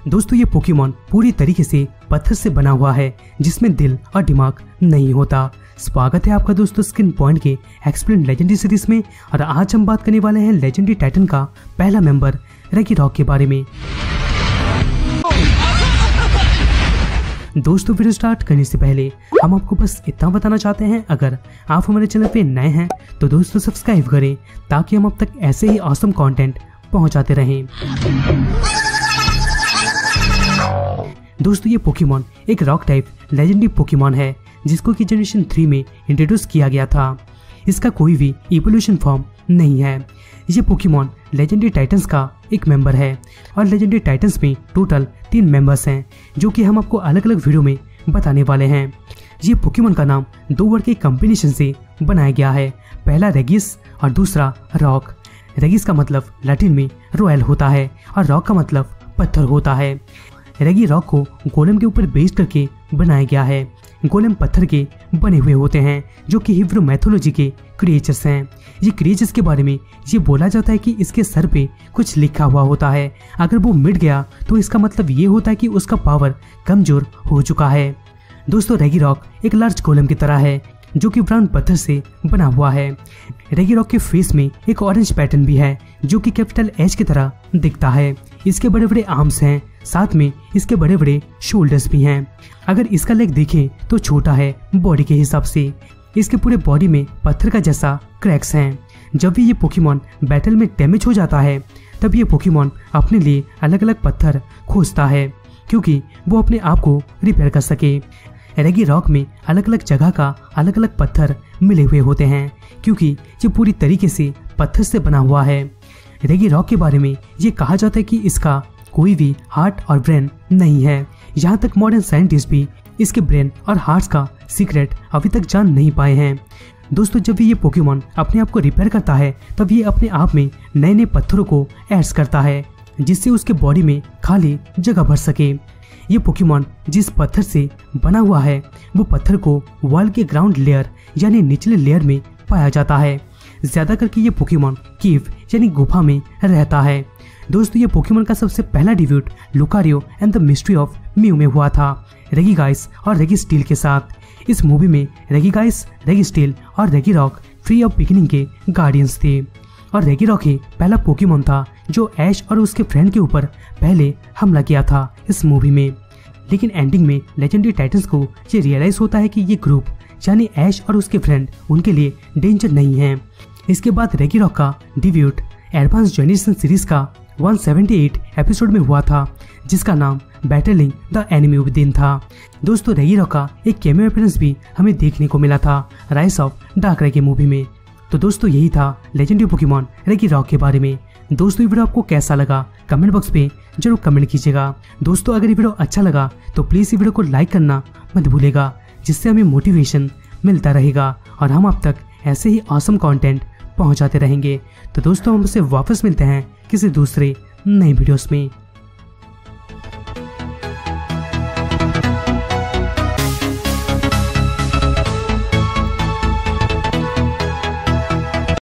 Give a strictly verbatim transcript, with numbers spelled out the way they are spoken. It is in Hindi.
दोस्तों ये पोकेमॉन पूरी तरीके से पत्थर से बना हुआ है जिसमें दिल और दिमाग नहीं होता। स्वागत है आपका दोस्तों स्किन पॉइंट के एक्सप्लेन लेजेंडरी सीरीज में, और आज हम बात करने वाले हैं लेजेंडरी टाइटन का पहला मेंबर रेगिरॉक के बारे में। दोस्तों वीडियो स्टार्ट करने से पहले हम आपको बस इतना बताना चाहते हैं, अगर आप हमारे चैनल पे नए हैं तो दोस्तों सब्सक्राइब करें ताकि हम अब तक ऐसे ही ऑसम कंटेंट पहुंचाते रहें। दोस्तों ये पोकेमॉन एक रॉक टाइप लेजेंडरी पोकेमॉन है जिसको कि जनरेशन थ्री में इंट्रोड्यूस किया गया था। इसका कोई भी इवोल्यूशन फॉर्म नहीं है। ये पोकेमॉन लेजेंडरी टाइटंस का एक मेंबर है और लेजेंडरी टाइटंस में टोटल तीन मेंबर्स हैं जो कि हम आपको अलग अलग वीडियो में बताने वाले हैं। ये पोकेमॉन का नाम दो वर्ड के कॉम्बिनेशन से बनाया गया है, पहला रेगिस और दूसरा रॉक। रेगिस का मतलब लैटिन में रॉयल होता है और रॉक का मतलब पत्थर होता है। रेगिरॉक को गोलेम के ऊपर बेस करके बनाया गया है। गोलेम पत्थर के बने हुए होते हैं जो कि हिब्रू मैथोलॉजी के क्रिएचर्स हैं। ये क्रिएचर्स के बारे में ये बोला जाता है कि इसके सर पे कुछ लिखा हुआ होता है। अगर वो मिट गया तो इसका मतलब ये होता है कि उसका पावर कमजोर हो चुका है। दोस्तों रेगिरॉक एक लार्ज गोलेम की तरह है जो कि ब्राउन पत्थर से बना हुआ है। रेगिरॉक के फेस में एक ऑरेंज पैटर्न भी है जो कि कैपिटल एच की तरह दिखता है। इसके बड़े बड़े आर्म्स हैं, साथ में इसके बड़े बड़े शोल्डर्स भी हैं। अगर इसका लेग देखें तो छोटा है बॉडी के हिसाब से। इसके पूरे बॉडी में पत्थर का जैसा क्रैक्स हैं। जब भी ये पोकेमॉन बैटल में डैमेज हो जाता है तब ये पोकेमॉन अपने लिए अलग अलग पत्थर खोजता है क्योंकि वो अपने आप को रिपेयर कर सके। रेगिरॉक में अलग अलग जगह का अलग अलग पत्थर मिले हुए होते हैं क्योंकि ये पूरी तरीके से पत्थर से बना हुआ है। रेगिरॉक के बारे में ये कहा जाता है कि इसका कोई भी हार्ट और ब्रेन नहीं है। यहाँ तक मॉडर्न साइंटिस्ट भी इसके ब्रेन और हार्ट का सीक्रेट अभी तक जान नहीं पाए हैं। दोस्तों जब भी ये पोकेमॉन अपने आप को रिपेयर करता है तब ये अपने आप में नए नए पत्थरों को ऐड करता है जिससे उसके बॉडी में खाली जगह भर सके। ये पोकेमॉन जिस पत्थर से बना हुआ है वो पत्थर को वर्ल्ड के ग्राउंड लेयर यानी निचले लेयर में पाया जाता है। ज्यादा करके ये पोकेमॉन कीव यानी गुफा में रहता है। दोस्तों ये पोकेमॉन का सबसे पहला debut Lucario and the mystery of Mew में हुआ था, रेगिगाइस और रेगिस्टील के साथ। इस मूवी में रेगिगाइस, रेगिस्टील और रेगिरॉक फ्री ऑफ बिगिनिंग के गार्डियंस थे और रेगिरॉक ही पहला पोकेमॉन था जो ऐश और उसके फ्रेंड के ऊपर पहले हमला किया था इस मूवी में। लेकिन एंडिंग में लेजेंडरी टाइटंस को ये रियलाइज होता है कि ये ग्रुप यानी ऐश और उसके फ्रेंड उनके लिए डेंजर नहीं है। इसके बाद रेगिरॉक का डिब्यूट एडवांस जनरेशन सीरीज का एक सौ अठहत्तर एपिसोड में हुआ था जिसका नाम बैटलिंग द एनिमी विदिन था। दोस्तों रेगिरॉक का एक कैमियो अपीयरेंस भी हमें देखने को मिला था राइज ऑफ डार्कराय के मूवी में। तो दोस्तों यही था लेजेंडरी पोकेमॉन रेगिरॉक के बारे में। दोस्तों ये वीडियो आपको कैसा लगा कमेंट बॉक्स पे जरूर कमेंट कीजिएगा। दोस्तों अगर ये वीडियो अच्छा लगा तो प्लीज ये वीडियो को लाइक करना मत भूलिएगा, जिससे हमें मोटिवेशन मिलता रहेगा और हम अब तक ऐसे ही ऑसम कंटेंट पहुंचाते रहेंगे। तो दोस्तों हम आपसे वापस मिलते हैं किसी दूसरे नए वीडियोस में।